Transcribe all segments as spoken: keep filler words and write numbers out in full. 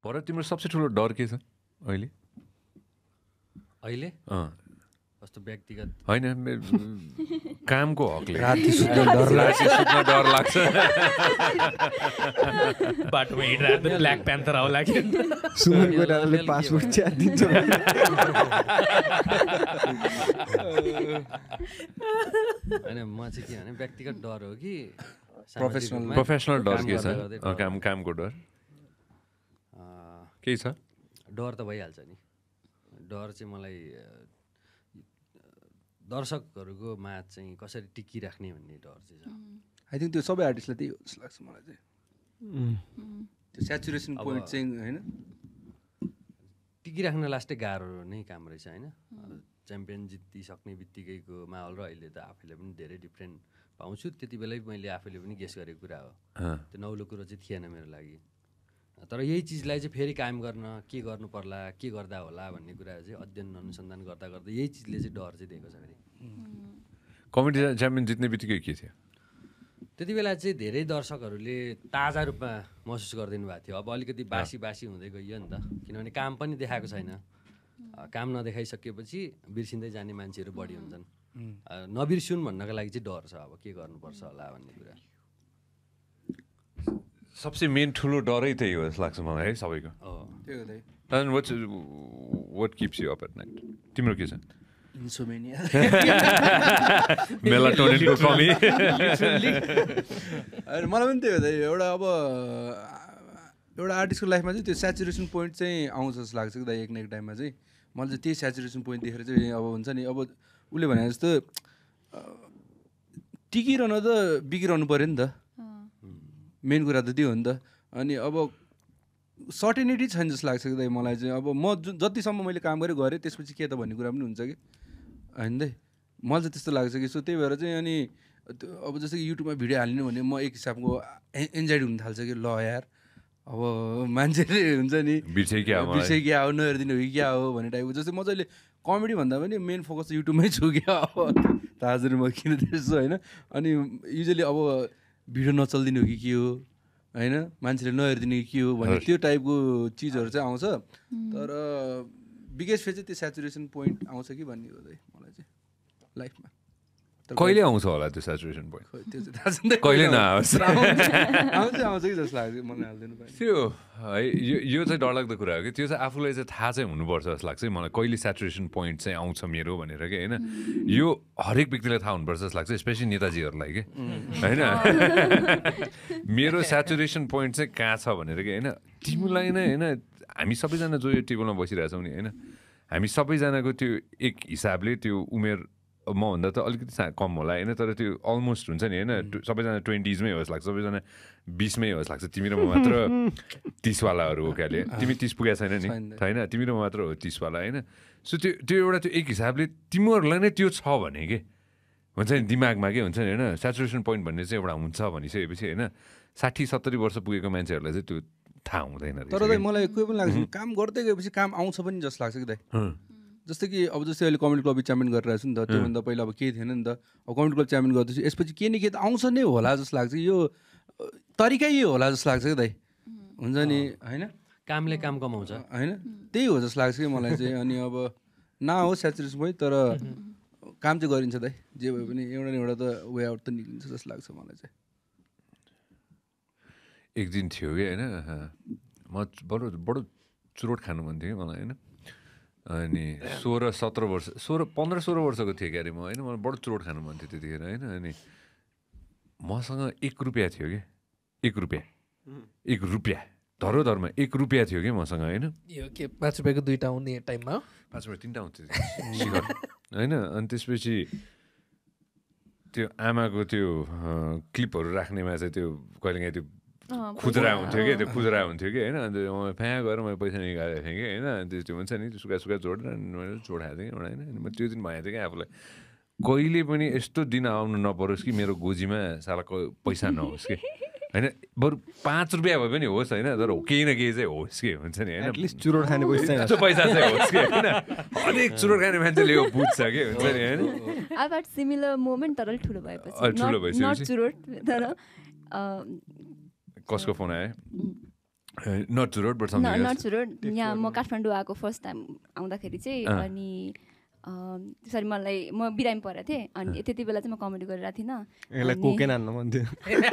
भरत तिम्रो सबसे ठुलो डर के छ अहिले अहिले अँ कस्तो व्यक्तिगत होइन कामको हकले राति सुत्न डर लाग्छ सुत्न डर लाग्छ बाटोमा हिँडिरहेको त ब्ल्याक प्यान्थर आउला कि सुमन कोइरालाले पासपोर्ट च्याट दिन्छ होइन म चाहिँ के भने व्यक्तिगत डर हो कि प्रोफेसनल प्रोफेसनल डर के छ अँ, काम कामको डर केही छ डर त भइहाल्छ नि डर चाहिँ मलाई अ, दर्शकहरूको माझ चाहिँ कसरी टिकिराख्ने भन्ने डर चाहिँ छ आई थिङ्क त्यो सबै आर्टिस्टलाई त्यही हो जस्तो लाग्छ मलाई चाहिँ त्यो सेचुरेसन पोइन्ट चाहिँ होइन टिकिराख्न लास्टै गाह्रो नै काम रहेछ होइन च्याम्पियन जितिसक्ने बित्तिकैको माहौल र अहिले त आफैले पनि धेरै डिफ्रेन्ट पाउँछु त्यति बेलै मैले आफैले पनि गेस गरेको कुरा हो अँ, त्यो नौलो कुरो चाहिँ थिएन मेरो लागि तर यही चिजलाई चाहिँ फेरि कायम गर्न के गर्नु पर्ला के गर्दा होला भन्ने कुरा चाहिँ अध्ययन अनुसन्धान गर्दा गर्दा यही चिजले चाहिँ डर चाहिँ दिएको छ फेरि कमेडी च्याम्पियन जित्ने बित्तिकै के थियो त्यति बेला चाहिँ धेरै दर्शकहरूले ताजा रूपमा महसुस गरिदिनु भएको थियो अब अलिकति बासी बासी हुँदै गइयो नि त किनभने काम पनि देखाएको छैन अ, काम नदेखाइसकेपछि बिर्सिँदै जाने मान्छेहरू बढी हुन्छन् अ, नबिर्सिउन् भन्नको लागि चाहिँ डर छ अब के गर्नुपर्छ होला भन्ने कुरा सबसे मेन ठुलो डरै त्यही हो जस्तो लाग्छ मलाई है सबैको हो त्यही हो त्यही And what's what keeps you up at night? तिम्रो के छ इन्सोमेनिया मेलाटोनिनको कमी होइन मलाई पनि त्यही हो त्यही एउटा अब एउटा आर्टिस्टको लाइफमा चाहिँ त्यो सेचुरेसन पोइन्ट चाहिँ आउँछ जस्तो लाग्छ कि दाइ एक न एक टाइममा चाहिँ मैले चाहिँ त्यही सेचुरेसन पोइन्ट देखेर चाहिँ अब हुन्छ नि अब उसले भने जस्तो अ, टिकिरहनु त बिग्रनु पऱ्यो नि त मेन कुरा त त्यो हो नि त अनि अब सर्टेनिटी छैन जस्तो लाग्छ कि दाइ मलाई चाहिँ अब म जुन जतिसम्म मैले काम गरेँ गरेँ त्यसपछि के त भन्ने कुरा पनि हुन्छ कि होइन दाइ मलाई चाहिँ त्यस्तो लाग्छ कि सो त्यही भएर चाहिँ अनि त्यो अब जस्तो कि युट्युबमा भिडियो हालिनु भने म एक हिसाबको ए एन्जाइटी हुन थाल्छ कि ल यार अब मान्छेले हुन्छ नि बिर्से क्या हो मलाई। बिर्से क्या हो नहेरिदिनु हो कि क्या हो भन्ने टाइपको जस्तै म चाहिँ कमेडी भन्दा पनि मेन फोकस चाहिँ युट्युबमै छु क्या अब ताजहरू म किन त्यस्तो होइन अनि युजली अब भिडियो नचलिदिनु हो कि के हो होइन मान्छेले नहेरिदिने कि के हो भन्ने त्यो टाइपको चिजहरू चाहिँ आउँछ तर बिगेस्ट फेज चाहिँ त्यो सेचुरेसन पोइन्ट आउँछ कि भन्ने हो चाहिँ मलाई चाहिँ लाइफमा कहिले आउँछ होला त्यो सेचुरेसन पोइन्ट खोइ त्यो चाहिँ थाहा छैन कहिले नआओस् आउँछ आउँछ कि जस्तो लाग्छ मलाई हालिदिनु पाएँ त्यो है यो यो चाहिँ डरलाग्दो कुरा हो कि त्यो चाहिँ आफूलाई चाहिँ थाहा चाहिँ हुनुपर्छ जस्तो लाग्छ है मलाई कहिले सेचुरेसन पोइन्ट चाहिँ आउँछ मेरो भनेर कि होइन यो हरेक व्यक्तिलाई थाहा हुनुपर्छ जस्तो लाग्छ स्पेसली नेताजीहरूलाई कि होइन मेरो सेचुरेसन पोइन्ट चाहिँ कहाँ छ भनेर कि होइन तिमीलाई नै होइन हामी सबैजना जो यो टेबलमा बसिरहेछौँ नि होइन हामी सबैजनाको त्यो एक हिसाबले त्यो उमेर मभन्दा त अलिकति सा- कम होला होइन तर त्यो अलमोस्ट हुन्छ नि होइन टु- सबैजना ट्वेन्टिजमै हो जस्तो लाग्छ सबैजना बिसमै हो जस्तो लाग्छ तिमी र म मात्र तिसवालाहरू हो क्याले तिमी तिस पुगेको छैन नि छैन। होइन तिमी र म मात्र हो तिसवाला होइन सो त्यो त्यो एउटा त्यो एक हिसाबले तिमीहरूलाई नै त्यो छ भने के हुन्छ नि दिमागमा के हुन्छ नि होइन सेचुरेसन पोइन्ट भन्ने चाहिँ एउटा हुन्छ भनिसकेपछि होइन साठी सत्तरी वर्ष पुगेको मान्छेहरूलाई चाहिँ त्यो थाहा हुँदैन रहेछ तर कि। दाइ मलाई कोही पनि लाग्छ काम गर्दै गएपछि काम आउँछ पनि जस्तो लाग्छ कि दाइ हुँ। जस्तै कि अब जस्तै अहिले कमेडी क्लब च्याम्पियन गरिरहेको छु नि त त्योभन्दा पहिला अब केही थिएन नि त अब कमेडी क्लब च्याम्पियन गर्दैछु यसपछि के न के त आउँछ नै होला जस्तो लाग्छ यो अ, तरिकै यो होला जस्तो लाग्छ कि दाइ हुन्छ नि होइन कामले काम कमाउँछ होइन त्यही हो जस्तो लाग्छ कि मलाई चाहिँ अनि अब नहोस् सेचुरेसन पोइन्ट तर काम चाहिँ गरिन्छ दाइ जे भए पनि एउटा न एउटा त वे आउट त निक्लिन्छ जस्तो लाग्छ मलाई चाहिँ एक दिन थियो कि होइन म बडो बडो चुरोट खानु मन थियो कि मलाई होइन अनि सोह्र सत्र वर्ष सोह्र पन्ध्र सोह्र वर्षको थिएँ क्यारे म होइन मलाई बडो चुरोट खानु मन थियो त्यतिखेर होइन अनि मसँग एक रुपियाँ थियो कि एक रुपियाँ एक रुपियाँ धरो धरमा एक रुपियाँ थियो कि मसँग होइन यो के पाँच रुपियाँको दुइटा आउने टाइममा पाँच रुपियाँ तिनवटा हुन्थ्यो शिखर होइन अनि त्यसपछि त्यो आमाको त्यो अँ, क्लिपहरू राख्नेमा चाहिँ त्यो कहिलेकाहीँ त्यो खुजरा हुन्थ्यो कि त्यो खुजरा हुन्थ्यो कि होइन अन्त म फ्याँ गएर मैले पैसा निकालेको थिएँ कि होइन अनि त्यो त्यो हुन्छ नि त्यो सुक्खा सुक्खा जोडेर अनि मैले जोडाएको थिएँ कि एउटा होइन अनि म त्यो दिन भनेको थिएँ कि आफूलाई कहिले पनि यस्तो दिन आउनु नपरोस् कि मेरो गोजीमा सालाको पैसा नहोस् कि होइन बरु पाँच रुपियाँ भए पनि होस् होइन तर केही न केही चाहिँ होस् कि हुन्छ नि होइन एटलिस्ट चुरोट खाने पैसा चाहिँ त्यो पैसा चाहिँ होस् कि होइन हरेक चुरोट खाने मान्छेले यो बुझ्छ कि हुन्छ नि होइन I've had similar moment तर अलिक ठुलो अलिक भएपछि ठुलो Not- भइसकेपछि? not चुरोट तर अ, कसको फोन आयो not to road but something else not road यहाँ म काठमाडौँ आएको फर्स्ट टाइम आउँदाखेरि चाहिँ अनि त्यसरी मलाई म बिरामी परेको थिएँ अनि त्यति बेला चाहिँ म कमेडी गरिरहेको थिइनँ यसलाई कोकेन हान्न मन थियो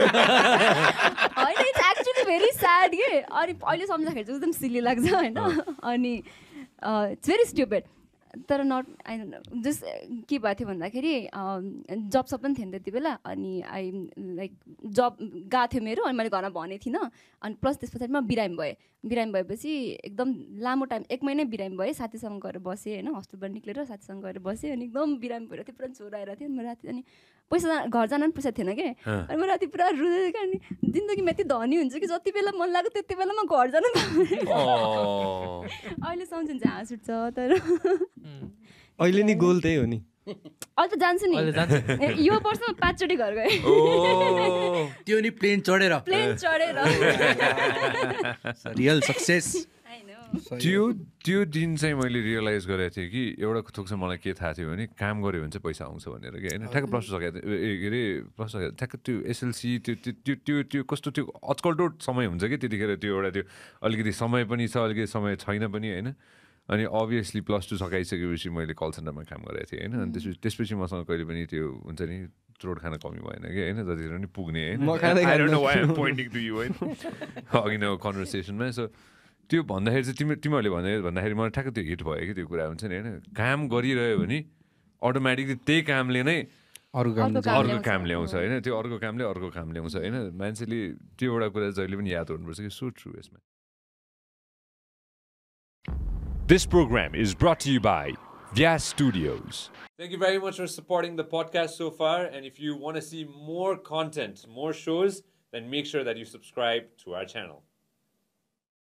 होइन इट्स एक्चुली भेरी स्याड के अनि अहिले सम्झाखेरि चाहिँ एकदम सिली लाग्छ होइन अनि इट्स भेरी स्ट्युपिड तर नट आई जस्ट के भएको थियो भन्दाखेरि जब सब पनि थिएन त्यति बेला अनि आई लाइक जब गएको थियो मेरो अनि मैले घरमा भनेको थिइनँ अनि प्लस त्यस पछाडि म बिरामी भएँ बिरामी भएपछि एकदम लामो टाइम एक महिनै बिरामी भएँ साथीसँग गएर बसेँ होइन हस्पिटलबाट निक्लेर साथीसँग गएर बसेँ अनि एकदम बिरामी भएर थियो पुरा ज्वरो आएर थियो अनि म राति अनि पैसा घर जान पनि पैसा थिएन कि अनि म राति पुरा रुँदै थिएँ अनि जिन्दगीमा यति धनी हुन्छ कि जति बेला मन लाग्यो त्यति बेला म घर जान अहिले सम्झिन्छ हाँस उठ्छ तर अहिले नि गोल त्यही हो नि अहिले त जान्छु नि यो वर्षमा पाँचचोटि घर गएँ त्यो नि प्लेन चढेर प्लेन चढेर रियल सक्सेस त्यो त्यो दिन चाहिँ मैले रियलाइज गरेको थिएँ कि एउटा थोक चाहिँ मलाई के थाहा थियो भने काम गऱ्यो भने चाहिँ पैसा आउँछ भनेर कि होइन ठ्याक्क प्लस टू सकेको थियो के अरे प्लस टू ठ्याक्क त्यो एसएलसी त्यो त्यो त्यो त्यो कस्तो त्यो अचकल्टो समय हुन्छ कि त्यतिखेर त्यो एउटा त्यो अलिकति समय पनि छ अलिकति समय छैन पनि होइन अनि अभियसली प्लस टू सकाइसकेपछि मैले कल सेन्टरमा काम गरेको थिएँ होइन अनि त्यसपछि त्यसपछि मसँग कहिले पनि त्यो हुन्छ नि चोट खान कमी भएन कि होइन जतिखेर पनि पुग्ने होइन अघि नै कन्भर्सेसनमा सो त्यो भन्दाखेरि चाहिँ तिमी तिमीहरूले भन्दा भन्दाखेरि मलाई ठ्याक्क त्यो हिट भयो कि त्यो कुरा हुन्छ नि होइन काम गरिरह्यो भने अटोमेटिकली त्यही कामले नै अर्को काम अर्को काम ल्याउँछ होइन त्यो अर्को कामले अर्को काम ल्याउँछ होइन मान्छेले त्यो एउटा कुरा जहिले पनि याद गर्नुपर्छ कि सो ट्रु यसमा This program is brought to you by Vyas Studios. Thank you very much for supporting the podcast so far. And if you want to see more content, more shows, then make sure that you subscribe to our channel.